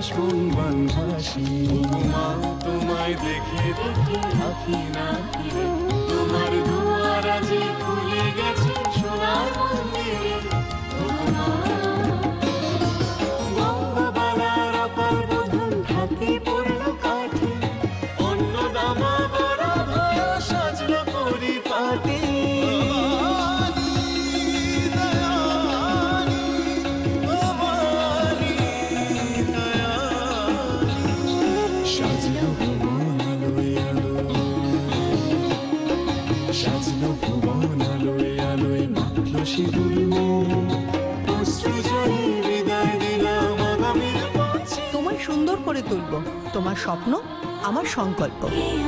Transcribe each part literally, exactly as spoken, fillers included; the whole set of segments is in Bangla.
আকাশ মন বানভাসি মা তোমায় দেখে দেখে আঁখি না ফিরে তোমার দুয়ার আজি খুলে গেছে সোনার মন্দিরে বঙ্গবালার অপার বোধন হাতে পড়লো কাঠে অন্য দামা বড় ভয় সাজলো পরিপাটি তোমায় সুন্দর করে তুলব, তোমার স্বপ্ন আমার সংকল্প।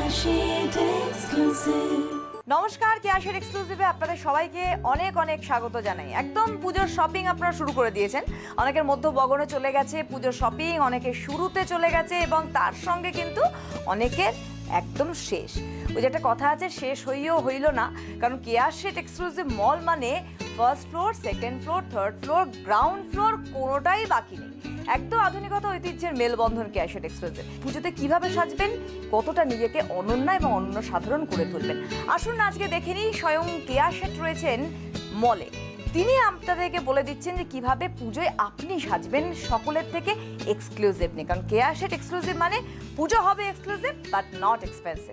নমস্কার, কেয়াশের এক্সক্লুসিভে আপনাদের সবাইকে অনেক অনেক স্বাগত জানাই। একদম পুজোর শপিং আপনারা শুরু করে দিয়েছেন, অনেকের মধ্যে বগনে চলে গেছে পুজোর শপিং, অনেকের শুরুতে চলে গেছে এবং তার সঙ্গে কিন্তু অনেকের একদম শেষ। ওই যে একটা কথা আছে, শেষ হইও হইল না, কারণ কেয়াশের এক্সক্লুসিভ মল মানে first floor, second floor, third floor, ground floor কোনোটাই বাকি নেই। একদম আধুনিকতা ঐতিহ্যের মেলবন্ধন কেয়াশের এক্সক্লুসিভ। পুজোতে কিভাবে সাজবেন, কতটা নিজেকে অনন্য এবং অনন্য সাধারণ করে তুলবেন, আসুন আজকে দেখে নিই। স্বয়ং কেয়াশেট রয়েছেন মলে, তিনি আপনাদেরকে বলে দিচ্ছেন যে কিভাবে পুজোয় আপনি সাজবেন সকলের থেকে এক্সক্লুসিভলি, কারণ কেয়াশেট এক্সক্লুসিভ মানে পুজো হবে এক্সক্লুসিভ বাট নট এক্সপেন্সিভ।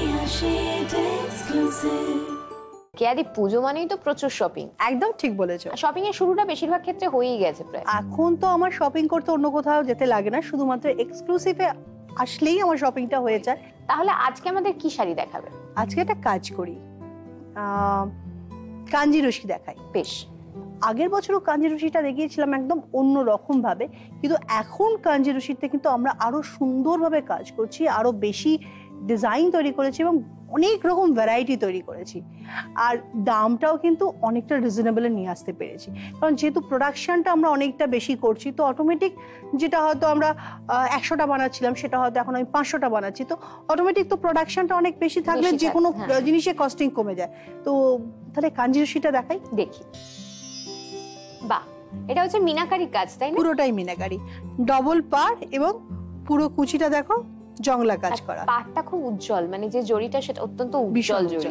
কেয়াদি, পুজো মানেই তো প্রচুর শপিং। একদম ঠিক বলেছো। শপিং এর শুরুটা বেশিরভাগ ক্ষেত্রে হয়েই গেছে প্রায়। এখন তো আমার শপিং করতে অন্য কোথাও যেতে লাগে না, শুধুমাত্র এক্সক্লুসিভে আসলেই আমার শপিংটা হয়ে যায়। তাহলে আজকে আমাদের কি শাড়ি দেখাবে? আজকে একটা কাজ করি, কাঞ্জিরুশি দেখাই। বেশ, আগের বছরও কাঞ্জিরুশিটা দেখিয়েছিলাম একদম অন্য রকম ভাবে, কিন্তু এখন কাঞ্জিরুশিতে কিন্তু আমরা আরো সুন্দরভাবে কাজ করছি, আরো বেশি ডিজাইন তৈরি করেছি এবং অনেক রকম ভ্যারাইটি তৈরি করেছি। আর দামটাও কিন্তু অনেকটা রিজনেবলে নিয়ে আসতে পেরেছি, কারণ যেহেতু প্রোডাকশনটা আমরা অনেকটা বেশি করছি, তো অটোমেটিক যেটা হয়তো আমরা একশোটা বানাচ্ছিলাম সেটা হয়তো এখন আমি পাঁচশোটা বানাচ্ছি, তো অটোমেটিক তো প্রোডাকশনটা অনেক বেশি থাকলে যে কোনো জিনিসের কস্টিং কমে যায়। তো তাহলে কাঞ্জিরুশিটা দেখাই, দেখি। বাহ, এটা হচ্ছে মিনাকারি কাজ, তাই না? পুরোটাই মিনাকারি, ডবল পাড় এবং পুরো কুচিটা দেখো জংলা কাজ করা। পাড়টা খুব উজ্জ্বল, মানে যে জড়িটা সেটা অত্যন্ত উজ্জ্বল জড়ি।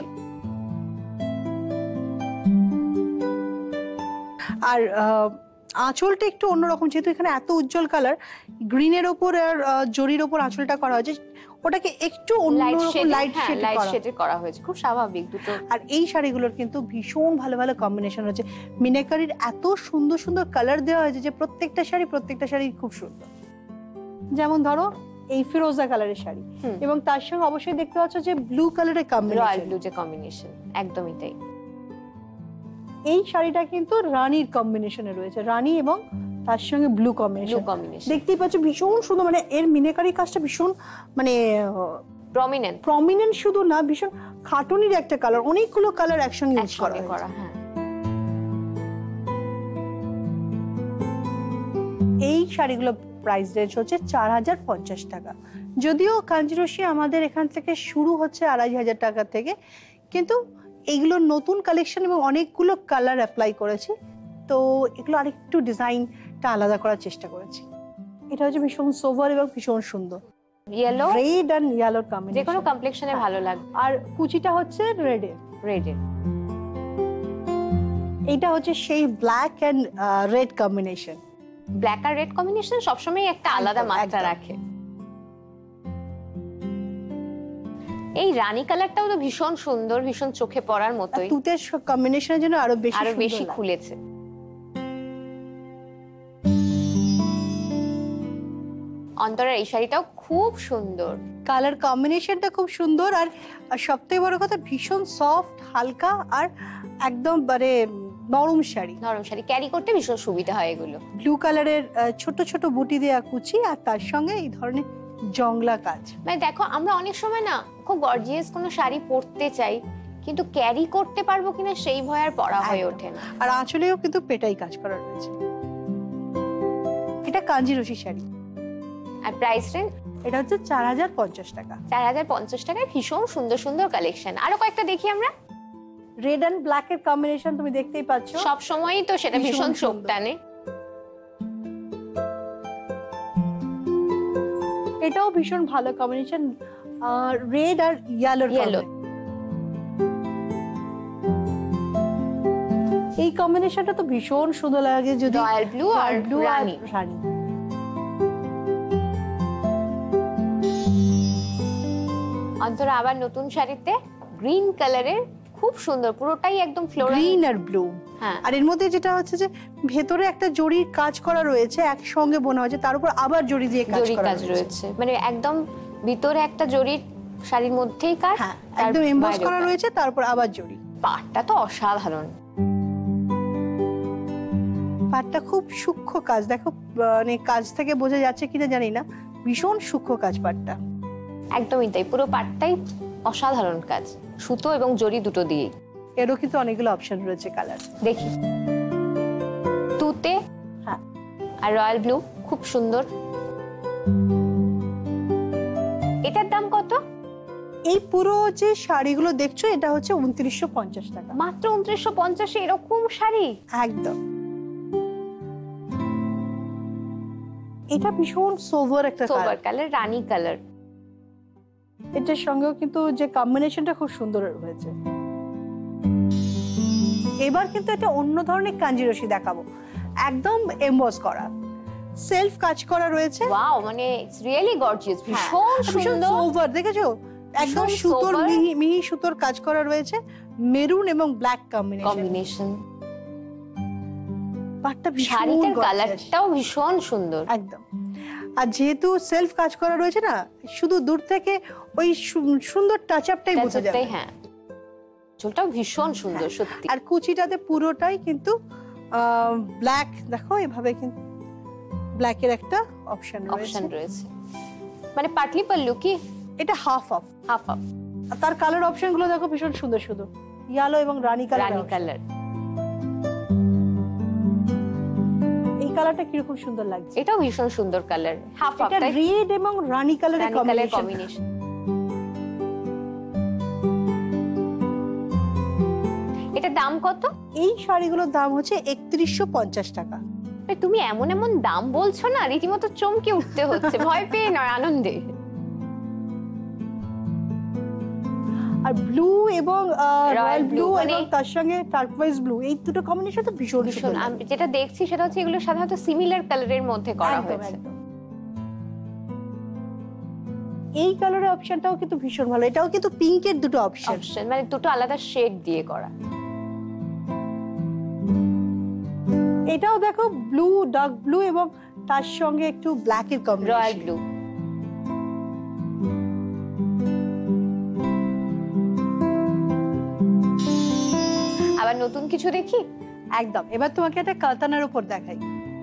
আর আঁচলটা একটু অন্যরকম, যেহেতু এখানে এত উজ্জ্বল কালার, গ্রিনের ওপর আর জরির ওপর আঁচলটা করা হয়েছে, ওটাকে একটু অন্যরকম লাইট শেডে করা হয়েছে, খুব স্বাভাবিক দুটো। আর এই শাড়িগুলোর কিন্তু ভীষণ ভালো ভালো কম্বিনেশন হচ্ছে, মিনাকারির এত সুন্দর সুন্দর কালার দেওয়া হয়েছে যে প্রত্যেকটা শাড়ি প্রত্যেকটা শাড়ি খুব সুন্দর। যেমন ধরো এই ফিরোজা কালারের শাড়ি এবং তার সঙ্গে অবশ্যই দেখতে পাচ্ছ যে ব্লু কালারের কম্বিনেশন, রয়্যাল ব্লু যে কম্বিনেশন, একদমই তাই। এই শাড়িটা কিন্তু রানীর কম্বিনেশনে রয়েছে, রানী এবং তার সঙ্গে ব্লু কম্বিনেশন। দেখতেই পাচ্ছ ভীষণ সুন্দর, মানে এর মিনাকারি কাজটা ভীষণ মানে প্রমিনেন্ট প্রমিনেন্ট শুধু না, ভীষণ খাটুনির একটা কালার, অনেকগুলো কালার একসঙ্গে ইউজ করা করা। হ্যাঁ, এই শাড়িগুলো প্রাইস রেঞ্জ হচ্ছে চার হাজার পঞ্চাশ টাকা। যদিও কাঞ্জিরুশি আমাদের এখান থেকে শুরু হচ্ছে আড়াই হাজার টাকা থেকে, কিন্তু এগুলো নতুন কালেকশন এবং অনেকগুলো কালার অ্যাপ্লাই করেছি, তো এগুলো আরেকটু ডিজাইনটা আলাদা করার চেষ্টা করেছি। এটা হচ্ছে ভীষণ সোভার এবং ভীষণ সুন্দর, ইয়েলো, রেড এন্ড ইয়েলোর কম্বিনেশন, যে কোনো কমপ্লেক্সনে ভালো লাগবে। আর কুচিটা হচ্ছে রেড এর রেড এর এইটা হচ্ছে সেই black and red combination. Black আর রেড কম্বিনেশন সবসময় একটা আলাদা মাত্রা রাখে। এই রানী কালারটাও তো ভীষণ সুন্দর, ভীষণ চোখে পড়ার মতোই। তুতের কম্বিনেশনের জন্য আরো বেশি আরো বেশি খুলেছে। অন্তরের এই শাড়িটাও খুব সুন্দর, কালার কম্বিনেশনটা খুব সুন্দর, আর সবথেকে বড় কথা ভীষণ সফট, হালকা আর একদম মানে নরম শাড়ি। নরম শাড়ি ক্যারি করতে ভীষণ সুবিধা হয় এগুলো। ব্লু কালারের ছোট ছোট বুটি দেয়া কুচি আর তার সঙ্গে এই ধরনের জংলা কাজ। মানে দেখো, আমরা অনেক সময় না খুব গর্জিয়াস কোনো শাড়ি পরতে চাই, কিন্তু ক্যারি করতে পারবো কিনা সেই ভয় আর পরা হয়ে ওঠে না। আর আঁচলেও কিন্তু পেটাই কাজ করা রয়েছে। এটা কাঞ্জিরুশি শাড়ি। আর প্রাইস রেঞ্জ এটা হচ্ছে চার হাজার পঞ্চাশ টাকা। চার হাজার পঞ্চাশ টাকায় ভীষণ সুন্দর সুন্দর কালেকশন। আরো কয়েকটা দেখি আমরা। রেড এন্ড ব্ল্যাক এর কম্বিনেশন তুমি দেখতেই পাচ্ছ, সব সময়ই তো সেটা ভীষণ চোখ টানে। এটাও ভীষণ ভালো কম্বিনেশন, রেড আর ইয়েলোর Yellow। এই কম্বিনেশনটা তো ভীষণ সুন্দর লাগে যদি রয়্যাল ব্লু আর ব্লু রানী। রানী। অন্তরা আবার নতুন শাড়িতে গ্রিন কালারের খুব সুন্দর, পুরোটাই একদম ফ্লোরাল। গ্রিন আর ব্লু। হ্যাঁ। আর এর মধ্যে যেটা হচ্ছে যে ভেতরে একটা জরির কাজ করা রয়েছে, একসঙ্গে বোনা হয়েছে, তার উপর আবার জরি দিয়ে কাজ জরি করা কাজ রয়েছে, মানে একদম ভিতরে একটা জরির শাড়ির মধ্যেই কাজ, হ্যাঁ, তার একদম এমবস বাইরেও করা কাজ। রয়েছে, তারপর আবার জরি। পাটটা তো অসাধারণ। পাটটা খুব সূক্ষ্ম কাজ, দেখো মানে কাজ থেকে বোঝা যাচ্ছে কিনা জানি না, ভীষণ সূক্ষ্ম কাজ পাটটা। একদমই তাই, পুরো পাটটাই অসাধারণ কাজ, সুতো এবং জরি দুটো দিয়ে। এরও কিন্তু অনেকগুলো অপশন রয়েছে কালার। দেখি তুতে হ্যাঁ, আর রয়্যাল ব্লু খুব সুন্দর। এটার দাম কত? এই পুরো যে শাড়িগুলো দেখছো এটা হচ্ছে উনত্রিশশো পঞ্চাশ টাকা। মাত্র উনত্রিশশো পঞ্চাশে এরকম শাড়ি? একদম। এটা ভীষণ সোভার একটা সোবার কালার, কালার, রানী কালার। এটার সঙ্গেও কিন্তু যে কম্বিনেশনটা খুব সুন্দর হয়েছে। এবার কিন্তু এটা অন্য ধরনের কাঞ্জিরশি দেখাবো, একদম এমবস করা, সেলফ কাজ করা রয়েছে। ওয়াও, মানে ইটস রিয়েলি গর্জিয়াস, ভীষণ সুন্দর। সোভার দেখেছো, একদম ভীষণ সুতোর sober। মিহি মিহি সুতোর কাজ করা রয়েছে, মেরুন এবং ব্ল্যাক কম্বিনেশন। কম্বিনেশন, পাটটা ভীষণ শাড়িটার gorgeous। কালারটাও ভীষণ সুন্দর। একদম। আর যেহেতু সেলফ কাজ করা রয়েছে না, শুধু দূর থেকে ওই সু- সুন্দর টাচ আপটাই বোঝা যাবে। তাই, হ্যাঁ, চুলটাও ভীষণ সুন্দর সত্যি। আর কুচিটাতে পুরোটাই কিন্তু ব্ল্যাক, দেখো এভাবে কিন্তু ব্ল্যাকের একটা অপশন অপশন রয়েছে। রয়েছে, মানে পাটলি পাল্লু কি এটা হাফ অফ, হাফ হাফ। আর তার কালার অপশন গুলো দেখো ভীষণ সুন্দর, শুধু ইয়েলো এবং রানী কালার। রানী কালার, এই কালারটা কিরকম সুন্দর লাগছে। এটাও ভীষণ সুন্দর কালার, হাফ হাফ। এটা রেড এবং রানী কালারের রানী কালার কম্বিনেশন। কম্বিনেশন। এটা দাম কত? এই শাড়িগুলোর দাম হচ্ছে একত্রিশশো পঞ্চাশ টাকা। আরে তুমি এমন এমন দাম বলছো না, রীতিমতো চমকে উঠতে হচ্ছে, ভয় পেয়ে নয়, আনন্দে। আর ব্লু এবং রয়্যাল ব্লু blue, মানে- এবং তার সঙ্গে টার্কোয়াইজ ব্লু, এই দুটো কম্বিনেশন তো ভীষণ ভীষণ, সুন্দর আমি যেটা দেখছি সেটা হচ্ছে এগুলো সাধারণত সিমিলার কালারের মধ্যে করা একদম, হয়েছে। একদম। এই কালারের অপশনটাও কিন্তু ভীষণ ভালো, এটাও কিন্তু পিঙ্কের দুটো অপশন। অপশন মানে দুটো আলাদা শেড দিয়ে করা। এটাও দেখো ব্লু, ডার্ক ব্লু এবং তার সঙ্গে একটু ব্ল্যাকের রয়্যাল কম্বিনেশন। ব্লু। আবার নতুন কিছু দেখি। একদম। এবার তোমাকে একটা কাতানার উপর দেখাই।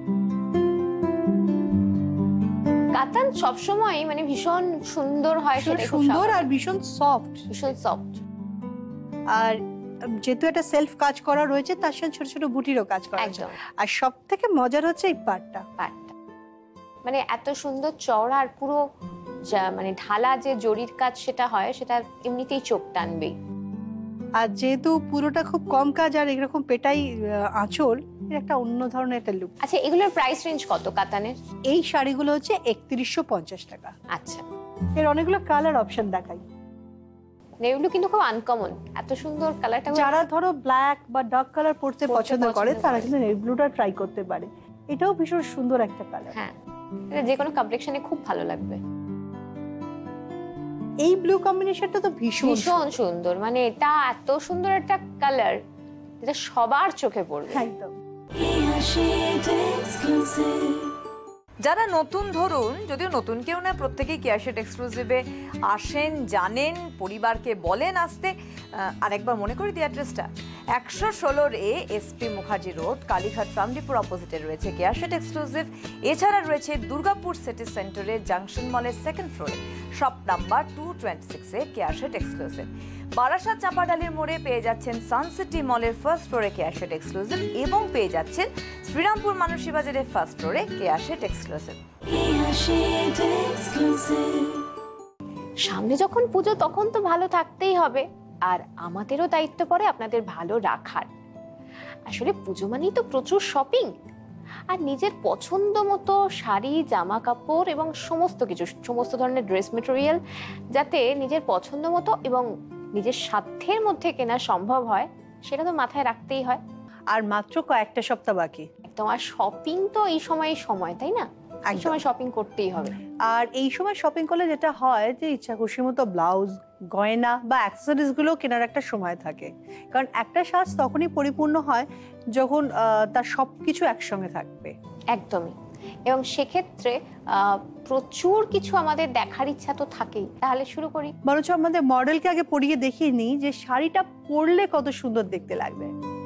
কাতান সবসময় মানে ভীষণ সুন্দর হয়, ভীষণ সেটাই খুব সুন্দর স্বাভাবিক। আর ভীষণ সফট। ভীষণ সফট। আর যেহেতু এটা সেলফ কাজ করা রয়েছে, তার সঙ্গে ছোট ছোট বুটিরও কাজ করা আছে। একদম। আর সব থেকে মজার হচ্ছে এই পাটটা, পাটটা মানে এত সুন্দর চওড়া, আর পুরো যা- মানে ঢালা যে জরির কাজ সেটা হয়, সেটা এমনিতেই চোখ টানবেই। আর যেহেতু পুরোটা খুব কম কাজ আর এরকম পেটাই আহ, আঁচল, এর একটা অন্য ধরনের একটা লুক। আচ্ছা, এগুলোর প্রাইস রেঞ্জ কত কাতানের? এই শাড়িগুলো হচ্ছে একত্রিশশো পঞ্চাশ টাকা। আচ্ছা, এর অনেকগুলো কালার অপশন দেখাই। এগুলো কিন্তু খুব আনকমন, এত সুন্দর কালারটা। যারা ধরো ব্ল্যাক বা ডার্ক কালার পরতে পরতে পছন্দ করে, পছন্দ তারা করে। কিন্তু নেভি ব্লুটা ট্রাই করতে পারে। এটাও ভীষণ সুন্দর একটা কালার। হ্যাঁ, এটা যে কোনো কমপ্লেকশনে খুব ভালো লাগবে। এই ব্লু কম্বিনেশনটা তো ভীষণ ভীষণ সুন্দর, মানে এটা এত সুন্দর একটা কালার যেটা সবার চোখে পড়বে। একদম। যারা নতুন, ধরুন যদিও নতুন কেউ না, প্রত্যেকেই কেয়ারশেড এক্সক্লুসিভে আসেন, জানেন, পরিবারকে বলেন আসতে। আহ, আরেকবার মনে করি দি অ্যাড্রেসটা, একশো ষোলোর A SP Mukherjee road, Kalighat, রামদীপুর অপোজিটে রয়েছে কেয়ারশেড এক্সক্লুসিভ। এছাড়া রয়েছে দুর্গাপুর সিটি সেন্টারে জাংশন মলের সেকেন্ড ফ্লোরে শপ নাম্বার টু টোয়েন্টি সিক্সে কেয়ারশেড এক্সক্লুসিভ। বারাসাত চাপাডালির মোড়ে পেয়ে যাচ্ছেন সানসিটি মলের ফার্স্ট ফ্লোরে কেয়ারশেড এক্সক্লুসিভ, এবং পেয়ে যাচ্ছেন শ্রীরামপুর মানসী বাজারের ফার্স্ট ফ্লোরে কেয়ারশেড এক্সক্লুসিভ। সামনে যখন পুজো, তখন তো ভালো থাকতেই হবে, আর আমাদেরও দায়িত্ব পড়ে আপনাদের ভালো রাখার। আসলে পুজো মানেই তো প্রচুর শপিং, আর নিজের পছন্দ মতো শাড়ি, জামা কাপড় এবং সমস্ত কিছু, সমস্ত ধরনের ড্রেস মেটেরিয়াল যাতে নিজের পছন্দ মতো এবং নিজের সাধ্যের মধ্যে কেনা সম্ভব হয়, সেটা তো মাথায় রাখতেই হয়। আর মাত্র কয়েকটা সপ্তাহ বাকি। একদম। আর শপিং তো এই সময় সময়, তাই না? এই একদম। সময় শপিং করতেই হবে। আর এই সময় শপিং করলে যেটা হয় যে ইচ্ছা খুশি মতো ব্লাউজ, গয়না বা অ্যাক্সেসরিজ গুলো কেনার একটা সময় থাকে, কারণ একটা সাজ তখনই পরিপূর্ণ হয় যখন আহ, তার সবকিছু একসঙ্গে থাকবে। একদমই। এবং সেক্ষেত্রে আহ, প্রচুর কিছু আমাদের দেখার ইচ্ছা তো থাকেই। তাহলে শুরু করি। বরঞ্চ আমাদের মডেলকে আগে পরিয়ে দেখিয়ে নিই যে শাড়িটা পরলে কত সুন্দর দেখতে লাগবে।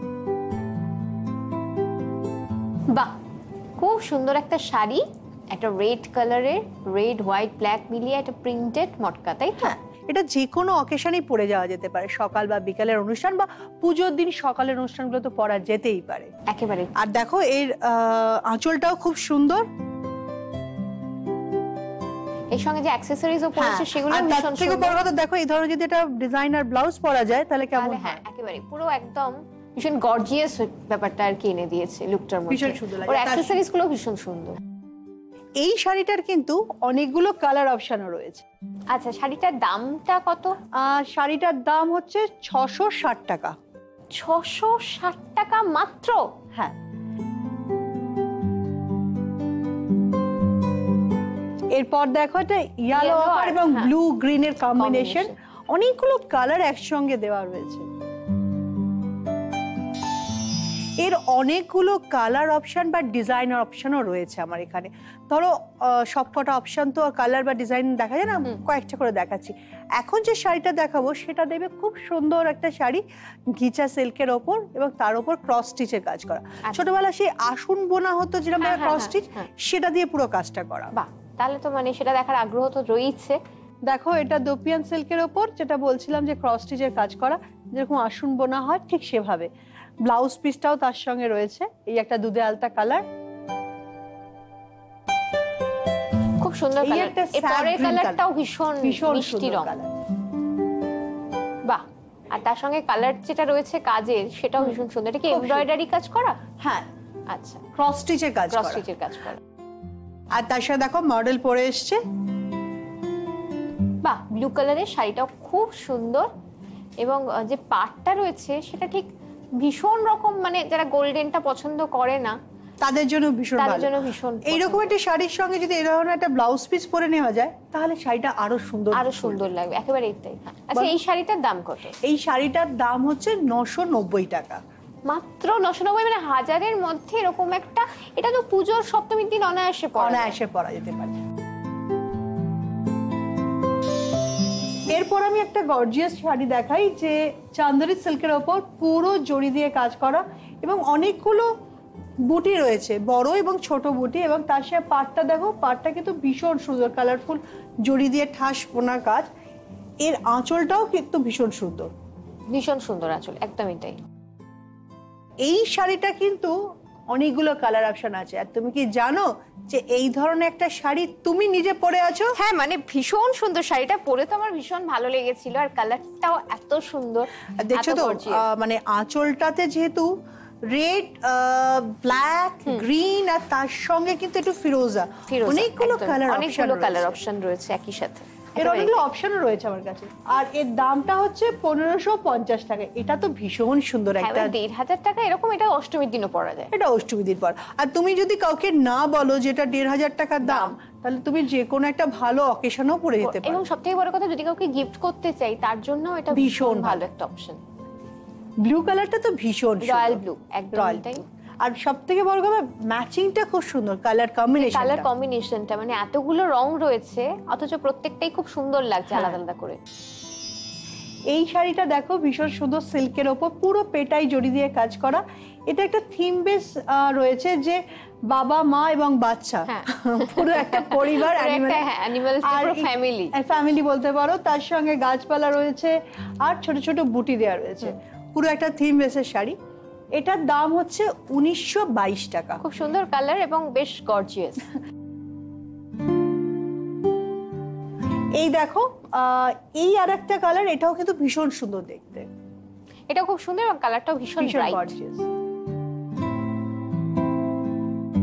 বাহ, খুব সুন্দর একটা শাড়ি, একটা রেড কালারের, রেড হোয়াইট ব্ল্যাক মিলিয়ে একটা প্রিন্টেড মটকা, তাই তো? হ্যাঁ, এটা যে কোনো অকেশনেই পরে যাওয়া যেতে পারে, সকাল বা বিকালের অনুষ্ঠান বা পুজোর দিন সকালের অনুষ্ঠানগুলো তো পরা যেতেই পারে একেবারে। আর দেখো এর আহ, আঁচলটাও খুব সুন্দর। এর সঙ্গে যে অ্যাকসেসরিজও পড়েছে সেগুলো আর তার ভীষণ থেকে সুন্দর। বড় কথা, দেখো এই ধরনের যদি এটা ডিজাইনার ব্লাউজ পরা যায় তাহলে কেমন তাহলে হ্যাঁ, হয়। একেবারে পুরো একদম ভীষণ গর্জিয়াস ব্যাপারটা আর কি এনে দিয়েছে লুকটার মধ্যে। ভীষণ সুন্দর লাগে। ওর তার- অ্যাকসেসরিজ গুলো ভীষণ সুন্দর। এই শাড়িটার কিন্তু অনেকগুলো কালার অপশনও রয়েছে। আচ্ছা, শাড়িটার দামটা কত? আর শাড়িটার দাম হচ্ছে ছশো ষাট টাকা। ছশো ষাট টাকা মাত্র? হ্যাঁ, এরপর দেখো এটা ইয়েলো Yellow আর- এবং হ্যাঁ। ব্লু গ্রিনের কম্বিনেশন, Combination। অনেকগুলো কালার একসঙ্গে দেওয়া রয়েছে। এর অনেকগুলো কালার অপশন বা ডিজাইনার অপশনও রয়েছে আমার এখানে। ধরো আহ, সবকটা অপশন তো কালার বা ডিজাইন দেখা যায় না, কয়েকটা করে দেখাচ্ছি। এখন যে শাড়িটা দেখাবো সেটা দেবে খুব সুন্দর একটা শাড়ি, ঘিচা সিল্কের ওপর এবং তার উপর ক্রস স্টিচের কাজ করা। ছোটবেলায় সেই আসন বোনা হতো যেরকম হ্যাঁ, হ্যাঁ, ক্রস স্টিচ, হ্যাঁ। সেটা দিয়ে পুরো কাজটা করা। বাহ, তাহলে তো মানে সেটা দেখার আগ্রহ তো রয়েছে। দেখো এটা দোপিয়ান সিল্কের ওপর, যেটা বলছিলাম যে ক্রস স্টিচের কাজ করা, যেরকম আসন বোনা হয় ঠিক সেভাবে। ব্লাউজ পিসটাও তার সঙ্গে রয়েছে, এই একটা দুধে আলতা কালার। খুব সুন্দর এই কালার। একটা এর sap পরের green কালারটাও colour। ভীষণ ভীষণ মিষ্টি সুন্দর রং। কালার। বাহ, আর তার সঙ্গে কালার যেটা রয়েছে কাজের, সেটাও ভীষণ সুন্দর। এটা কি খুব এমব্রয়ডারি কাজ করা? হ্যাঁ, আচ্ছা, ক্রস স্টিচের কাজ ক্রস করা। স্টিচের কাজ করা। আর তার সাথে দেখো মডেল পরে এসছে। বাহ, ব্লু কালারের শাড়িটাও খুব সুন্দর এবং আহ, যে পাড়টা রয়েছে সেটা ঠিক ভীষণ রকম, মানে যারা গোল্ডেনটা পছন্দ করে না তাদের জন্য ভীষণ তাদের ভালো। জন্য ভীষণ এইরকম একটা শাড়ির সঙ্গে যদি এই ধরনের একটা ব্লাউজ পিস পরে নেওয়া যায় তাহলে শাড়িটা আরো সুন্দর আরো সুন্দর লাগবে। একেবারে এইটাই। আচ্ছা, এই শাড়িটার দাম কত? এই শাড়িটার দাম হচ্ছে নশো নব্বই টাকা। মাত্র নশো নব্বই, মানে হাজারের মধ্যে এরকম একটা। এটা তো পুজোর সপ্তমীর দিন অনায়াসে পরা যায়। অনায়াসে পরা যেতে পারে। এরপর আমি একটা গর্জিয়াস শাড়ি দেখাই, যে চান্দরি সিল্কের ওপর পুরো জড়ি দিয়ে কাজ করা এবং অনেকগুলো বুটি রয়েছে, বড় এবং ছোট বুটি, এবং তার সাথে পাটটা দেখো, পাটটা কিন্তু ভীষণ সুন্দর কালারফুল জড়ি দিয়ে ঠাস বোনা কাজ। এর আঁচলটাও কিন্তু ভীষণ সুন্দর। ভীষণ সুন্দর আঁচল, একদমই তাই। এই শাড়িটা কিন্তু অনেকগুলো কালার অপশন আছে। আর তুমি কি জানো যে এই ধরনের একটা শাড়ি তুমি নিজে পরে আছো? হ্যাঁ, মানে ভীষণ সুন্দর শাড়িটা পরে তো আমার ভীষণ ভালো লেগেছিল, আর কালারটাও এত সুন্দর। আর দেখছো এত তো gorgeous। আহ, মানে আঁচলটাতে যেহেতু রেড, ব্ল্যাক, গ্রিন আর তার সঙ্গে কিন্তু একটু ফিরোজা, ফিরোজা, অনেকগুলো একদম। কালার অনেকগুলো কালার অপশন অপশন রয়েছে একই সাথে। এর একেবারে অনেকগুলো তাই। অপশনও রয়েছে আমার কাছে। আর এর দামটা হচ্ছে পনেরোশো পঞ্চাশ টাকা। এটা তো ভীষণ সুন্দর হ্যাঁ, একটা, এবার দেড় হাজার টাকা এরকম, এটা অষ্টমীর দিনও পরা যায়। এটা অষ্টমী দিন পর। আর তুমি যদি কাউকে না বলো যেটা দেড় হাজার টাকার দাম, তাহলে তুমি যে কোনো একটা ভালো অকেশনও পরে যেতে পারো। এবং সবথেকে বড় কথা, যদি কাউকে গিফট করতে চাই তার জন্য এটা ভীষণ ভীষণ ভালো। ভালো একটা অপশন। ব্লু কালারটা তো ভীষণ রয়্যাল ব্লু, একদম রয়্যাল তাই। আর সব থেকে বড় কথা, ম্যাচিংটা খুব সুন্দর, কালার কম্বিনেশন। কালার কম্বিনেশনটা, মানে এতগুলো রং রয়েছে অথচ প্রত্যেকটাই খুব সুন্দর লাগছে আলাদা আলাদা করে। এই শাড়িটা দেখো ভীষণ সুন্দর সিল্কের ওপর পুরো পেটাই জড়ি দিয়ে কাজ করা। এটা একটা থিম বেস রয়েছে, যে বাবা মা এবং বাচ্চা, হ্যাঁ। পুরো একটা পরিবার, পুরো একটা, হ্যাঁ, animal, পুরো family। ফ্যামিলি বলতে পারো। তার সঙ্গে গাছপালা রয়েছে আর ছোট ছোট বুটি দেওয়া রয়েছে, পুরো একটা থিম বেসের শাড়ি। এটার দাম হচ্ছে উনিশশো বাইশ টাকা। খুব সুন্দর কালার এবং বেশ গর্জিয়াস। এই দেখো আহ, এই আর একটা কালার, এটাও কিন্তু ভীষণ সুন্দর দেখতে, এটা খুব সুন্দর এবং কালারটাও ভীষণ ভীষণ ব্রাইট। গর্জিয়াস।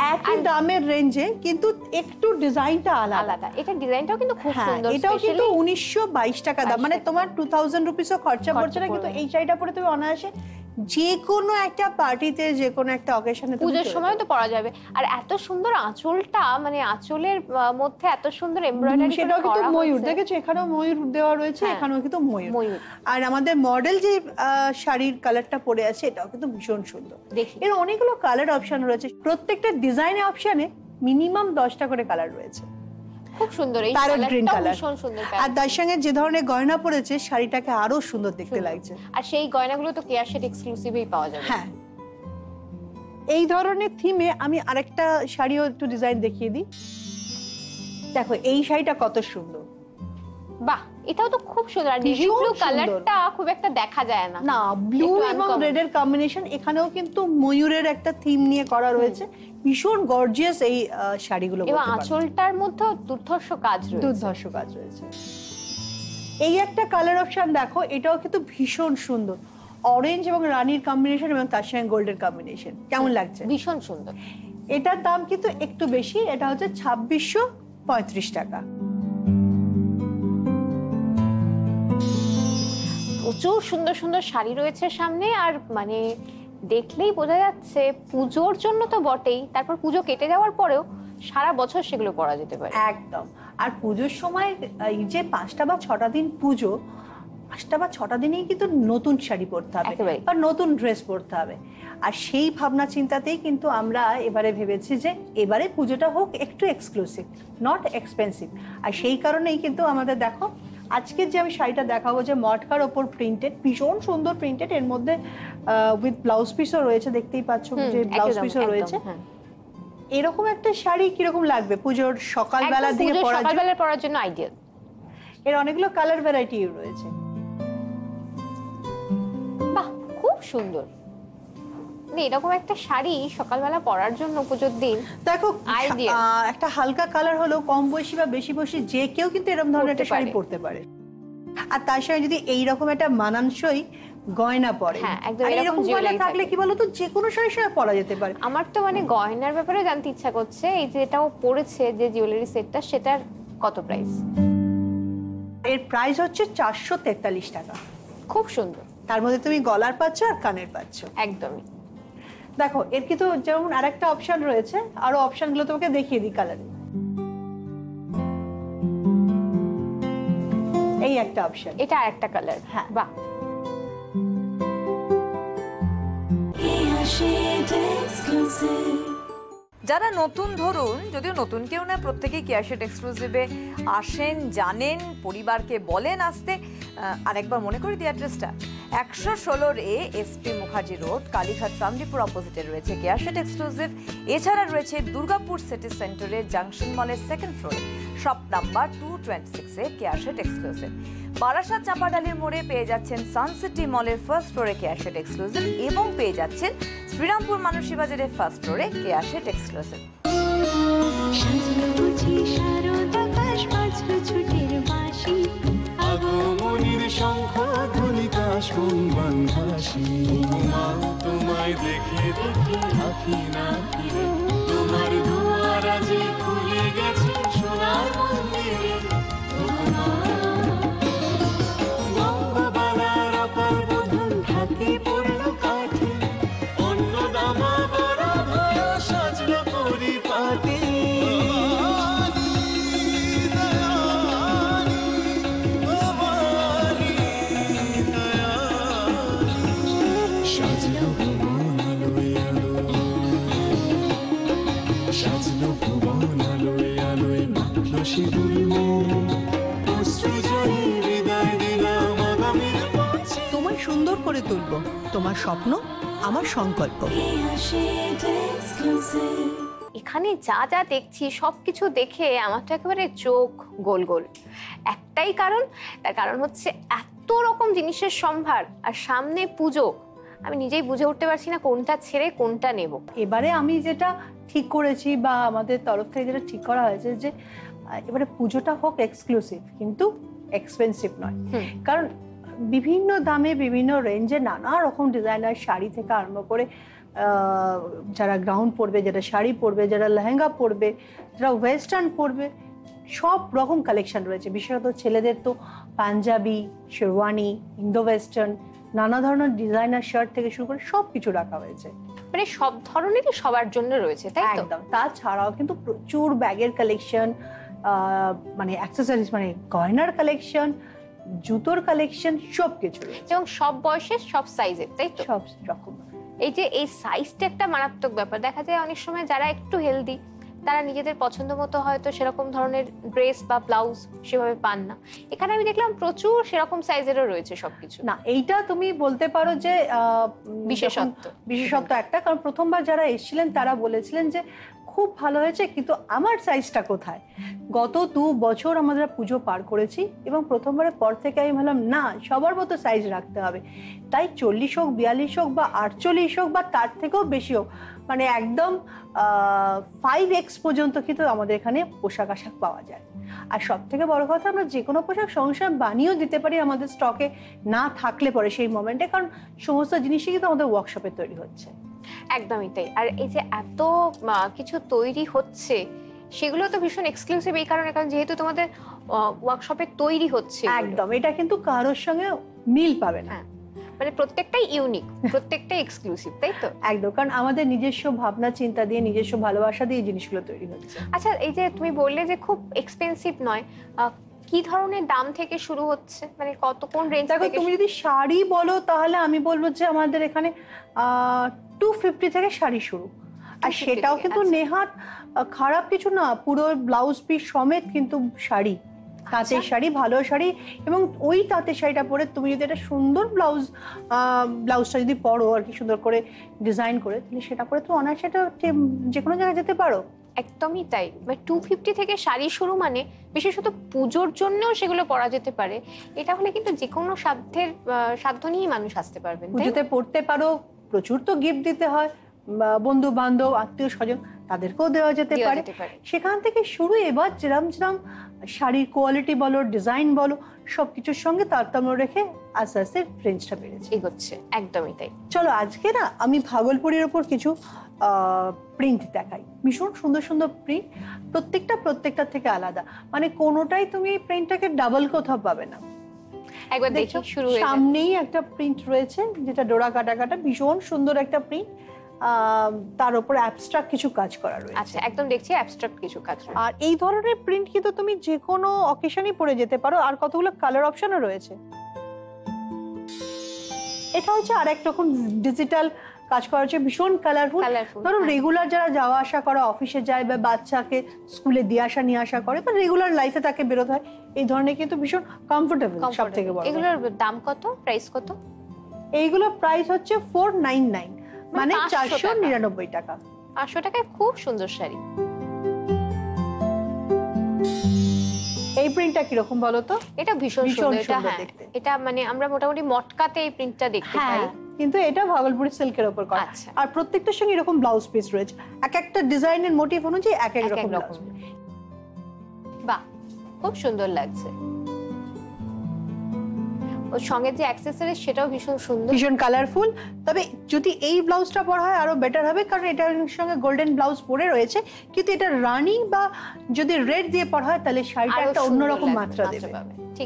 একই দামের রেঞ্জে কিন্তু একটু ডিজাইনটা আলাদা আলাদা। এটা ডিজাইনটাও কিন্তু খুব হ্যাঁ, সুন্দর, এটাও কিন্তু স্পেশালি উনিশশো বাইশ টাকা দাম, মানে তোমার টু থাউজেন্ড রুপিসও খরচা পড়ছে না, কিন্তু পড়বে। এই শাড়িটা পরে তুমি অনায়াসে যে কোনো একটা পার্টিতে যে কোনো একটা অকেশনে পুজোর সময় তো পরা যাবে। আর এত সুন্দর আঁচলটা, মানে আঁচলের আহ, মধ্যে এত সুন্দর এমব্রয়ডারি সেটাও কিন্তু করা ময়ূর, হয়েছে। দেখেছো এখানেও ময়ূর দেওয়া রয়েছে, হ্যাঁ, এখানেও কিন্তু ময়ূর। ময়ূর। আর আমাদের মডেল যে আহ, শাড়ির কালারটা পরে আছে এটাও কিন্তু ভীষণ সুন্দর। দেখি এর অনেকগুলো কালার অপশন রয়েছে, প্রত্যেকটা ডিজাইনে অপশনে মিনিমাম দশটা করে কালার রয়েছে। খুব সুন্দর, এই প্যারট গ্রিন কালারটাও কালার, ভীষণ সুন্দর। আর তার সঙ্গে যে ধরনের গয়না পরেছে শাড়িটাকে আরো সুন্দর দেখতে লাগছে। আর সেই গয়নাগুলো তো কেয়ার শেড এক্সক্লুসিভেই পাওয়া যাবে। হ্যাঁ, এই ধরনের থিমে আমি আরেকটা শাড়িও একটু ডিজাইন দেখিয়ে দিই। দেখো এই শাড়িটা কত সুন্দর, বাহ, এটাও তো খুব সুন্দর। আর নেভি ভীষণ ব্লু সুন্দর। কালারটা খুব একটা দেখা যায় না। না ব্লু একটু এবং uncommon। রেড এর কম্বিনেশন, এখানেও কিন্তু ময়ূরের একটা থিম নিয়ে করা রয়েছে, ভীষণ গর্জিয়াস এই আহ, শাড়িগুলো এবং বলতে পারো। আঁচলটার মধ্যে দুর্ধর্ষ কাজ রয়েছে। দুর্ধর্ষ কাজ রয়েছে। এই একটা কালার অপশন দেখো, এটাও কিন্তু ভীষণ সুন্দর, অরেঞ্জ এবং রানীর কম্বিনেশন এবং তার সঙ্গে গোল্ডের কম্বিনেশন। কেমন লাগছে? ভীষণ সুন্দর। এটার দাম কিন্তু একটু বেশি, এটা হচ্ছে ছাব্বিশশো পঁয়ত্রিশ টাকা। প্রচুর সুন্দর সুন্দর শাড়ি রয়েছে সামনে, আর মানে দেখলেই বোঝা যাচ্ছে পুজোর জন্য তো বটেই, তারপর পুজো কেটে যাওয়ার পরেও সারা বছর সেগুলো পরা যেতে পারে। একদম। আর পুজোর সময় এই যে পাঁচটা বা ছটা দিন পুজো, পাঁচটা বা ছটা দিনেই কিন্তু নতুন শাড়ি পরতে হবে একেবারে। বা নতুন ড্রেস পরতে হবে। আর সেই ভাবনা চিন্তাতেই কিন্তু আমরা এবারে ভেবেছি যে এবারে পুজোটা হোক একটু এক্সক্লুসিভ, নট এক্সপেন্সিভ। আর সেই কারণেই কিন্তু আমাদের দেখো আজকের যে আমি শাড়িটা দেখাবো, যে মটকার ওপর প্রিন্টেড, ভীষণ সুন্দর প্রিন্টেড, এর মধ্যে উইথ ব্লাউজ পিসও রয়েছে, দেখতেই পাচ্ছ হুম, যে ব্লাউজ একদম, পিসও একদম, রয়েছে। হ্যাঁ। এরকম একটা শাড়ি কিরকম লাগবে পুজোর সকালবেলা একদম দিয়ে পুজোর পরার জন্য? সকালবেলা পরার জন্য আইডিয়াল। এর অনেকগুলো কালার ভ্যারাইটি রয়েছে। বাহ, খুব সুন্দর। মানে এরকম একটা শাড়ি সকালবেলা পরার জন্য পুজোর দিন দেখো Idea. আহ, একটা হালকা কালার হলো, কম বয়সী বা বেশি বয়সী যে কেউ কিন্তু এরকম ধরনের একটা পরতে শাড়ি পারে। পরতে পারে। আর তার সঙ্গে যদি এইরকম একটা মানানসই গয়না পরে, হ্যাঁ, একদম আর এরকম এরকম গয়না jewelry থাকলে থাকে। কি বলতো, যে কোনো শাড়ির সঙ্গে পরা যেতে পারে। আমার তো মানে গয়নার ব্যাপারে জানতে ইচ্ছা করছে, এই যে এটাও পড়েছে যে জুয়েলারি সেটটা, সেটার কত প্রাইস? এর প্রাইস হচ্ছে চারশো তেতাল্লিশ টাকা। খুব সুন্দর, তার মধ্যে তুমি গলার পাচ্ছ আর কানের পাচ্ছ। একদমই। দেখো এর কিন্তু যেমন আরেকটা অপশন রয়েছে, আরো অপশনগুলো তোমাকে দেখিয়ে দিই কালারে। এই একটা অপশন, এটা আরেকটা কালার। হ্যাঁ। বাহ, যারা নতুন, ধরুন যদিও নতুন কেউ না, প্রত্যেকেই কেয়ার শেড এক্সক্লুসিভে আসেন, জানেন, পরিবারকে বলেন আসতে। আহ, আরেকবার মনে করি দিই অ্যাড্রেসটা, একশো ষোলোর A SP Mukherjee road, Kalighat রামদীপুর অপোজিটে রয়েছে কেয়ার শেড এক্সক্লুসিভ। এছাড়া রয়েছে দুর্গাপুর সিটি সেন্টারে জাংশন মলের সেকেন্ড ফ্লোরে শপ নাম্বার টু টোয়েন্টি সিক্সে কেয়ার শেড এক্সক্লুসিভ। বারাসাত চাপাডালির মোড়ে পেয়ে যাচ্ছেন সানসিটি মলের ফার্স্ট ফ্লোরে কেয়ার শেড এক্সক্লুসিভ, এবং পেয়ে যাচ্ছেন শ্রীরামপুর মানসী বাজারের ফার্স্ট ফ্লোরে কেয়ার শেড এক্সক্লুসিভ। আগমনীর শঙ্খ ধনিকা শুনবান ভাসি, মা তোমায় দেখে দেখে আঁখি না ফিরে, তোমার দুয়ার আজে খুলে গেছে সোনার মন্দিরে। বঙ্গবালার অপার বোধন ঢাকে পড়লো কাঠে, অন্নদামা বড় ভরা সাজলো পরিপাটি। সাজলো ভুবন আলোয় আলো, সাজলো ভুবন আলোয় আলোয় মাখলো সিঁদুর মোর, অশ্রু জলে হৃদয় দিলাম আগামীর পথে। তোমায় সুন্দর করে তুলবো, তোমার স্বপ্ন আমার সংকল্প। এখানে যা যা দেখছি সবকিছু দেখে আমার তো একেবারে চোখ গোল গোল। একটাই কারণ, তার কারণ হচ্ছে এত রকম জিনিসের সম্ভার, আর সামনে পুজো, আমি নিজেই বুঝে উঠতে পারছি না কোনটা ছেড়ে কোনটা নেব। এবারে আমি যেটা ঠিক করেছি বা আমাদের তরফ থেকে যেটা ঠিক করা হয়েছে, যে আহ, এবারে পুজোটা হোক এক্সক্লুসিভ কিন্তু এক্সপেন্সিভ নয়। হুম। কারণ বিভিন্ন দামে বিভিন্ন রেঞ্জে নানা রকম ডিজাইনার শাড়ি থেকে আরম্ভ করে যারা গ্রাউন্ড পরবে, যারা শাড়ি পরবে, যারা লেহেঙ্গা পরবে, যারা ওয়েস্টার্ন পরবে, সব রকম কালেকশন রয়েছে। বিশেষত ছেলেদের তো পাঞ্জাবি, শেরওয়ানি, ইন্দো ওয়েস্টার্ন, নানা ধরনের ডিজাইনার শার্ট থেকে শুরু করে সব কিছু রাখা হয়েছে। মানে সব ধরনেরই সবার জন্য রয়েছে, তাই তো? একদম। তাছাড়াও কিন্তু প্রচুর ব্যাগের কালেকশন, মানে অ্যাক্সেসরিজ, মানে গয়নার কালেকশন, জুতোর কালেকশন, সব কিছু রয়েছে এবং সব বয়সের সব সাইজের, তাই তো? সব রকম। এই যে এই সাইজটা একটা মারাত্মক ব্যাপার। দেখা যায় অনেক সময় যারা একটু হেলদি তারা নিজেদের পছন্দ মতো হয়তো সেরকম ধরনের ড্রেস বা ব্লাউজ সেভাবে পান না। এখানে আমি দেখলাম প্রচুর সেরকম সাইজেরও রয়েছে সবকিছু। না, এইটা তুমি বলতে পারো যে বিশেষত্ব বিশেষত্ব একটা, কারণ প্রথমবার যারা এসেছিলেন তারা বলেছিলেন যে খুব ভালো হয়েছে, কিন্তু আমার সাইজটা কোথায়। গত দু বছর আমাদের পুজো পার করেছি এবং প্রথমবারের পর থেকে আমি ভাবলাম না, সবার মতো সাইজ রাখতে হবে। তাই চল্লিশ হোক, বিয়াল্লিশ হোক বা আটচল্লিশ হোক বা তার থেকেও বেশি হোক, মানে একদম ফাইভ এক্স পর্যন্ত কিন্তু আমাদের এখানে পোশাক আশাক পাওয়া যায়। আর সব থেকে বড় কথা, আমরা যে কোনো পোশাক সংসার বানিয়েও দিতে পারি আমাদের স্টকে না থাকলে পরে সেই মোমেন্টে, কারণ সমস্ত জিনিসই কিন্তু আমাদের ওয়ার্কশপে তৈরি হচ্ছে। একদমই তাই। আর এই যে এত কিছু তৈরি হচ্ছে সেগুলো তো ভীষণ এক্সক্লুসিভ এই কারণে, কারণ যেহেতু তোমাদের ওয়ার্কশপে তৈরি হচ্ছে। একদম, এটা কিন্তু কারোর সঙ্গে মিল পাবে না, মানে প্রত্যেকটাই ইউনিক, প্রত্যেকটাই এক্সক্লুসিভ, তাই তো? একদম, কারণ আমাদের নিজস্ব ভাবনা চিন্তা দিয়ে, নিজস্ব ভালোবাসা দিয়ে এই জিনিসগুলো তৈরি হচ্ছে। আচ্ছা, এই যে তুমি বললে যে খুব এক্সপেন্সিভ নয়, কি ধরনের দাম থেকে শুরু হচ্ছে, মানে কত কোন রেঞ্জ থেকে? দেখো, তুমি যদি শাড়ি বলো তাহলে আমি বলবো যে আমাদের এখানে টু ফিফটি থেকে শাড়ি শুরু। আর সেটাও কিন্তু নেহাত খারাপ কিছু না, পুরো ব্লাউজ পিস সমেত কিন্তু শাড়ি, তাঁতের শাড়ি, ভালো শাড়ি। এবং ওই তাঁতের শাড়িটা পরে তুমি যদি একটা সুন্দর ব্লাউজ ব্লাউজটা যদি পরো আর কি সুন্দর করে ডিজাইন করে, তাহলে সেটা পরে তুমি অনায়াসে যে কোনো জায়গায় যেতে পারো। একদমই তাই। মানে টু ফিফটি থেকে শাড়ি শুরু, মানে বিশেষত পুজোর জন্যও সেগুলো পরা যেতে পারে। এটা হলে কিন্তু যে কোনো সাধ্যের সাধ্য নিয়েই মানুষ আসতে পারবেন, পুজোতে পরতে পারো। প্রচুর তো গিফট দিতে হয়, বন্ধু বান্ধব, আত্মীয় স্বজন, তাদেরকেও দেওয়া যেতে পারে। সেখান থেকে শুরু। এবার যেরাম যেরাম শাড়ির কোয়ালিটি বলো, ডিজাইন বলো, সবকিছুর সঙ্গে তারতম্য রেখে আস্তে আস্তে রেঞ্জটা বেড়েছে, এগোচ্ছে। একদমই তাই। চলো আজকে না আমি ভাগলপুরের ওপর কিছু প্রিন্ট দেখাই। ভীষণ সুন্দর সুন্দর প্রিন্ট, প্রত্যেকটা প্রত্যেকটা থেকে আলাদা, মানে কোনোটাই তুমি প্রিন্টটাকে ডাবল কোথাও পাবে না। একবার দেখি, শুরু হয়ে সামনেই একটা প্রিন্ট রয়েছে যেটা ডোরা কাটা কাটা, ভীষণ সুন্দর একটা প্রিন্ট, তার উপর অ্যাবস্ট্রাক্ট কিছু কাজ করা রয়েছে। আচ্ছা, একদম দেখছি অ্যাবস্ট্রাক্ট কিছু কাজ। আর এই ধরনের প্রিন্ট কিন্তু তুমি যে কোনো অকেশনই পরে যেতে পারো। আর কতগুলো কালার অপশনও রয়েছে। এটা হচ্ছে আরেক রকম ডিজিটাল কাজ করা হচ্ছে, ভীষণ কালারফুল। ধরো রেগুলার যারা যাওয়া আসা করে, অফিসে যায় বা বাচ্চাকে স্কুলে দিয়ে আসা নিয়ে আসা করে, বা রেগুলার লাইফে তাকে বেরোতে হয়, এই ধরনের কিন্তু ভীষণ কমফোর্টেবল। সব থেকে বড়, এগুলোর দাম কত, প্রাইস কত? এইগুলো প্রাইস হচ্ছে ফোর নাইন নাইন, মানে চারশো নিরানব্বই টাকা। পাঁচশো টাকায় খুব সুন্দর শাড়ি। এই প্রিন্টটা কিরকম বলো তো? এটা ভীষণ সুন্দর। এটা হ্যাঁ, এটা মানে আমরা মোটামুটি মটকাতে এই প্রিন্টটা দেখতে পাই, কিন্তু এটা ভাগলপুরি সিল্কের উপর করা। আর প্রত্যেকটার সঙ্গে এরকম ব্লাউজ পিস রয়েছে, এক একটা ডিজাইনের মোটিভ অনুযায়ী এক এক রকম ব্লাউজ। বাহ, খুব সুন্দর লাগছে। ওর সঙ্গে যে অ্যাকসেসরিজ সেটাও ভীষণ সুন্দর, ভীষণ কালারফুল। তবে যদি এই ব্লাউজটা পরা হয় আরো বেটার হবে, কারণ এটার সঙ্গে গোল্ডেন ব্লাউজ পরে রয়েছে, কিন্তু এটা রানিং বা যদি রেড দিয়ে পরা হয় তাহলে শাড়িটা একটা অন্যরকম মাত্রা দেবে। ঠিক।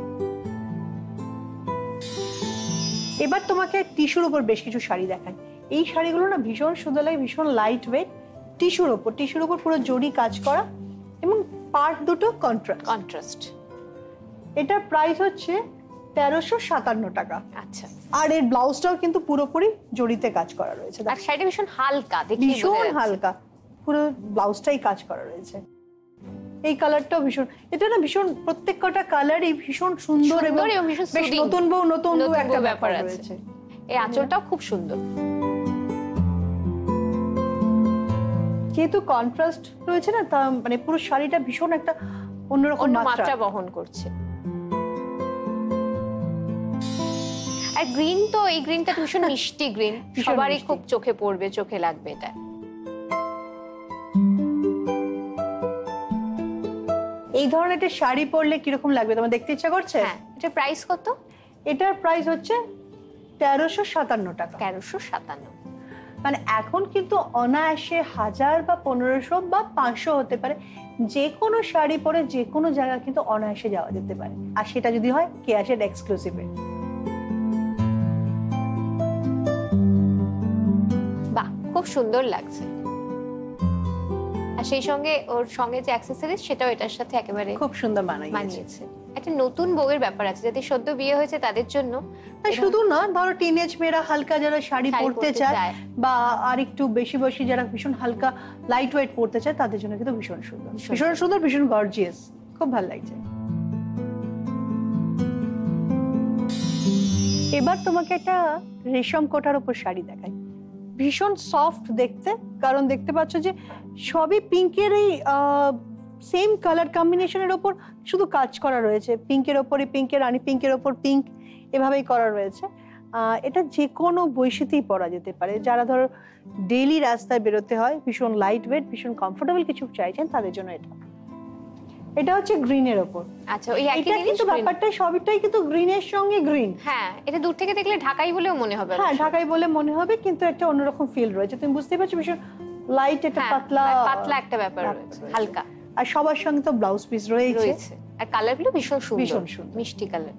এবার তোমাকে টিস্যুর উপর বেশ কিছু শাড়ি দেখাই। এই শাড়িগুলো না ভীষণ সুন্দর লাগে, ভীষণ লাইট ওয়েট, টিস্যুর উপর টিস্যুর উপর পুরো জরি কাজ করা এবং পার্ট দুটো কন্ট্রাস্ট কন্ট্রাস্ট এটার প্রাইস হচ্ছে তেরোশো সাতান্ন টাকা। আচ্ছা, আর এর ব্লাউজটাও কিন্তু পুরোপুরি জরিতে কাজ করা রয়েছে। আর শাড়িটা ভীষণ হালকা, ভীষণ হালকা, পুরো ব্লাউজটাই কাজ করা রয়েছে। এই কালারটাও ভীষণ, এটা না ভীষণ প্রত্যেকটা কালারই ভীষণ সুন্দর এবং বেশ নতুন বউ নতুন বউ একটা ব্যাপার রয়েছে। এই আঁচলটাও খুব সুন্দর, যেহেতু কন্ট্রাস্ট রয়েছে না, তা মানে পুরো শাড়িটা ভীষণ একটা অন্যরকম মাত্রা বহন করছে। আর গ্রিন তো, এই গ্রিনটা ভীষণ মিষ্টি গ্রিন, সবারই খুব চোখে পড়বে, চোখে লাগবে। এটা এই ধরনের একটা শাড়ি পরলে কিরকম লাগবে তোমার দেখতে ইচ্ছা করছে? হ্যাঁ। এটা প্রাইস কত? এটার প্রাইস হচ্ছে তেরোশো সাতান্ন টাকা। তেরোশো সাতান্ন। মানে এখন কিন্তু অনায়াসে হাজার বা পনেরোশো বা পাঁচশো হতে পারে, যে কোনো শাড়ি পরে যে কোনো জায়গায় কিন্তু অনায়াসে যাওয়া যেতে পারে, আর সেটা যদি হয় কেয়া শেড এক্সক্লুসিভে। বাহ, খুব সুন্দর লাগছে। আর সেই সঙ্গে ওর সঙ্গে যে অ্যাক্সেসরিজ সেটাও এটার সাথে একেবারে খুব সুন্দর মানায় মানিয়েছে। একটা নতুন বউয়ের ব্যাপার আছে, যাদের সদ্য বিয়ে হয়েছে তাদের জন্য। শুধু না, ধরো টিনেজ মেয়েরা হালকা যারা শাড়ি শাড়ি পরতে পরতে চায় চায়। বা আর একটু বেশি বেশি যারা ভীষণ হালকা লাইট ওয়েট পরতে চায় তাদের জন্য কিন্তু ভীষণ সুন্দর, ভীষণ ভীষণ সুন্দর, ভীষণ গর্জিয়াস, খুব ভালো লাগছে। এবার তোমাকে একটা রেশম কোটার উপর শাড়ি দেখাই, ভীষণ সফট দেখতে, কারণ দেখতে পাচ্ছ যে সবই পিঙ্কের এই সেম কালার কম্বিনেশনের ওপর শুধু কাজ করা রয়েছে, পিঙ্কের ওপরে পিঙ্কের, রানী পিঙ্কের ওপর পিঙ্ক, এভাবেই করা রয়েছে। আহ এটা যে কোনো বৈশিতেই পরা যেতে পারে, যারা ধরো ডেইলি রাস্তায় বেরোতে হয়, ভীষণ লাইট ওয়েট, ভীষণ কমফোর্টেবল কিছু চাইছেন তাদের জন্য এটা। এটা হচ্ছে গ্রিনের ওপর। আচ্ছা, ওই একই এটা জিনিস কিন্তু green। ব্যাপারটা সবটাই কিন্তু গ্রিনের সঙ্গে গ্রিন। হ্যাঁ, এটা দূর থেকে দেখলে ঢাকাই বলেও মনে হবে। হ্যাঁ, ঢাকাই বলে মনে হবে, কিন্তু একটা অন্যরকম ফিল রয়েছে, তুমি বুঝতে পারছো, ভীষণ লাইট, একটা হ্যাঁ, পাতলা পাতলা একটা ব্যাপার ব্যাপার রয়েছে, রয়েছে। হালকা আর সবার সঙ্গে তো ব্লাউজ পিস রয়েছে। রয়েছে। আর কালারগুলো ভীষণ সুন্দর, ভীষণ সুন্দর। মিষ্টি কালার।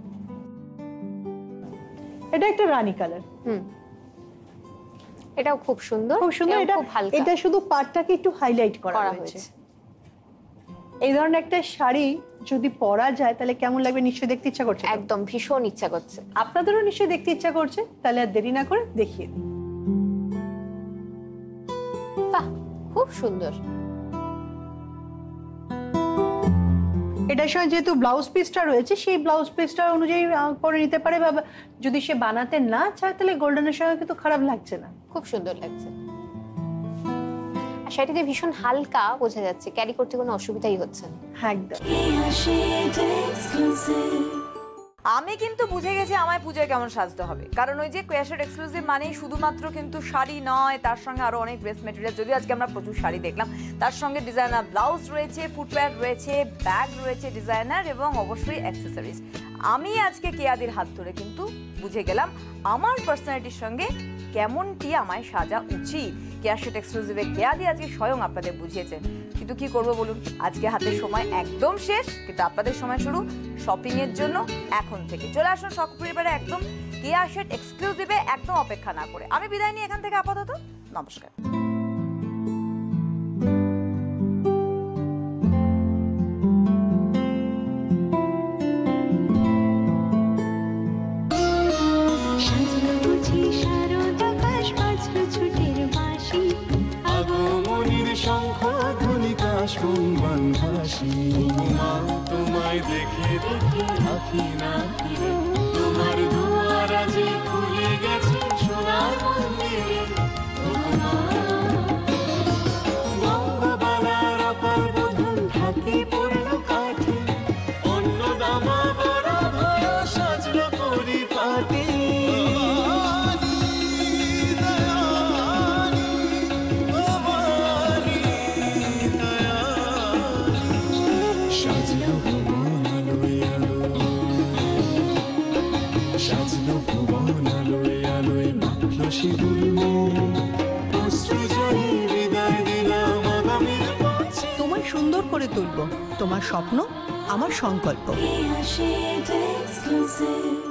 এটা একটা রানী কালার, হুম, এটাও খুব সুন্দর, খুব সুন্দর। এটাও এটা খুব হালকা এটা শুধু পাটটাকে একটু হাইলাইট করা করা হয়েছে। হয়েছে। এই ধরনের একটা শাড়ি যদি পরা যায় তাহলে কেমন লাগবে নিশ্চয়ই দেখতে ইচ্ছা করছে। একদম ভীষণ ইচ্ছা করছে। আপনাদেরও নিশ্চয়ই দেখতে ইচ্ছা করছে, তাহলে আর দেরি না করে দেখিয়ে দিই। বাহ, খুব সুন্দর। এটার সঙ্গে যেহেতু ব্লাউজ পিসটা রয়েছে, সেই ব্লাউজ পিসটা অনুযায়ী আহ, করে নিতে পারে, বা যদি সে বানাতে না চায় তাহলে গোল্ডেনের সঙ্গে কিন্তু খারাপ লাগছে না। খুব সুন্দর লাগছে। আর শাড়িতে ভীষণ হালকা, বোঝা যাচ্ছে ক্যারি করতে কোনো অসুবিধাই হচ্ছে না। হ্যাঁ, একদম। আমি কিন্তু বুঝে গেছি আমায় পুজোয় কেমন সাজতে হবে, কারণ ওই যে কেয়া শেড এক্সক্লুসিভ মানেই শুধুমাত্র কিন্তু শাড়ি নয়, তার সঙ্গে আরো অনেক ড্রেস মেটেরিয়াল। যদিও আজকে আমরা প্রচুর শাড়ি দেখলাম, তার সঙ্গে ডিজাইনার ব্লাউজ রয়েছে, ফুটওয়্যার রয়েছে, ব্যাগ রয়েছে ডিজাইনার, এবং অবশ্যই অ্যাক্সেসরিজ। আমি আজকে কেয়াদির হাত ধরে কিন্তু বুঝে গেলাম আমার পার্সোনালিটির সঙ্গে কেমনটি আমায় সাজা উচিত। কেয়া শেড এক্সক্লুসিভে কেয়াদি আজকে স্বয়ং আপনাদের বুঝিয়েছেন। কিন্তু কি করবো বলুন, আজকে হাতের সময় একদম শেষ, কিন্তু আপনাদের সময় শুরু শপিং এর জন্য এখন থেকে। চলে আসুন শখ পরিবারে একদম কেয়া শেড এক্সক্লুসিভে, একদম অপেক্ষা না করে। আমি বিদায় নিই এখান থেকে আপাতত, নমস্কার। আগমনীর শঙ্খ ধ্বনি কাশবন ভাসি, মা তোমায় দেখে দেখে আঁখি না ফিরে, তোমার দুয়ার আজই খুলে গেছে সোনার মন্দিরে। বঙ্গবালার অপার বোধন থাকে পড়লো কাঠে, অন্য দামা বড় ভরা সাজলো পরিপাটি। সাজলো ভুবন আলোয় আলো, সাজলো ভুবন আলোয় আলোয় মাখলো সিঁদুর মুখ, অশ্রু জলে বিদায় দিলাম আগামীর পথে। তোমায় সুন্দর করে তুলবো, তোমার স্বপ্ন আমার সংকল্প। Exclusive.